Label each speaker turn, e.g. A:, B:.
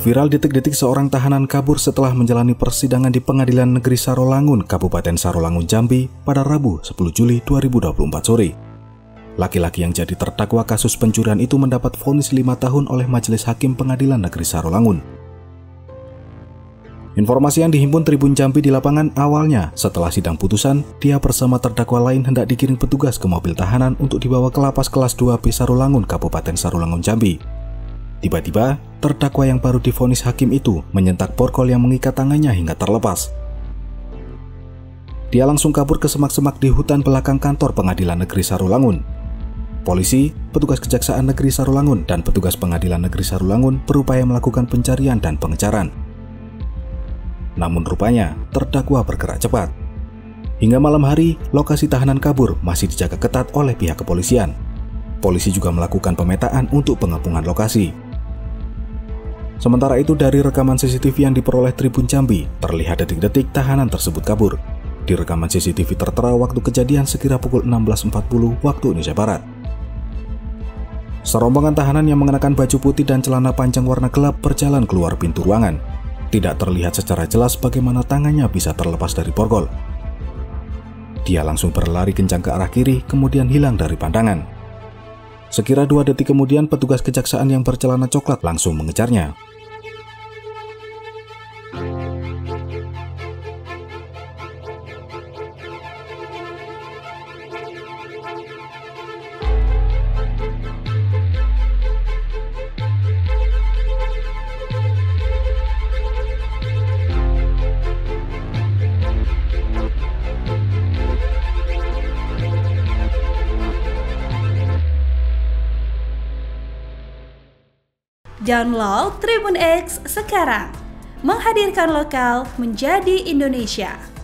A: Viral detik-detik seorang tahanan kabur setelah menjalani persidangan di Pengadilan Negeri Sarolangun, Kabupaten Sarolangun, Jambi pada Rabu 10 Juli 2024 sore. Laki-laki yang jadi terdakwa kasus pencurian itu mendapat vonis 5 tahun oleh Majelis Hakim Pengadilan Negeri Sarolangun. Informasi yang dihimpun Tribun Jambi di lapangan awalnya, setelah sidang putusan, dia bersama terdakwa lain hendak dikirim petugas ke mobil tahanan untuk dibawa ke lapas kelas 2B Sarolangun, Kabupaten Sarolangun, Jambi. Tiba-tiba, terdakwa yang baru divonis hakim itu menyentak borgol yang mengikat tangannya hingga terlepas. Dia langsung kabur ke semak-semak di hutan belakang kantor Pengadilan Negeri Sarolangun. Polisi, petugas Kejaksaan Negeri Sarolangun, dan petugas Pengadilan Negeri Sarolangun berupaya melakukan pencarian dan pengejaran. Namun rupanya, terdakwa bergerak cepat. Hingga malam hari, lokasi tahanan kabur masih dijaga ketat oleh pihak kepolisian. Polisi juga melakukan pemetaan untuk pengepungan lokasi. Sementara itu, dari rekaman CCTV yang diperoleh Tribun Jambi, terlihat detik-detik tahanan tersebut kabur. Di rekaman CCTV tertera waktu kejadian sekira pukul 16.40 waktu Indonesia Barat. Serombongan tahanan yang mengenakan baju putih dan celana panjang warna gelap berjalan keluar pintu ruangan. Tidak terlihat secara jelas bagaimana tangannya bisa terlepas dari borgol. Dia langsung berlari kencang ke arah kiri, kemudian hilang dari pandangan. Sekira 2 detik kemudian, petugas kejaksaan yang bercelana coklat langsung mengejarnya.
B: Download Tribun X sekarang, menghadirkan lokal menjadi Indonesia.